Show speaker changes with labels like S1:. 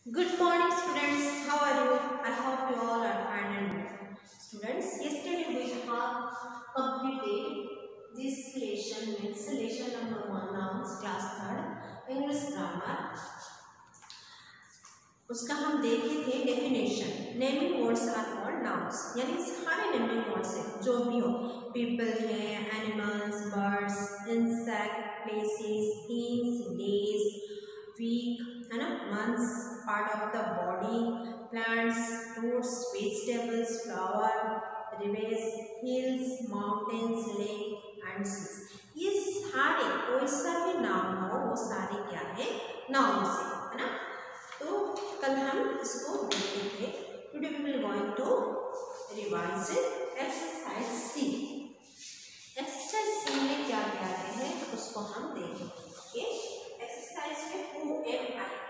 S1: Good morning, students. How are you? I hope you all are fine and well. Students, yesterday we have completed this lesson, means lesson number 1, nouns, class 3rd, English grammar. उसका हम देखे थे definition. Naming words are called nouns, यानी सारे naming words हैं जो भी हो, पीपल है, animals, birds, insect, places, things, days, week, है ना, months, part of the body, plants, fruits, vegetables, flower, rivers, hills, mountains, lake and seas. ये सारे कोई सा भी नाउन हो वो सारे क्या है, नाउन्स है ना. तो कल हम इसको देखते थे. Today we will going to revise exercise C. Exercise C में क्या क्या है उसको हम देखेंगे. ओके, एक्सरसाइज में हु एम आई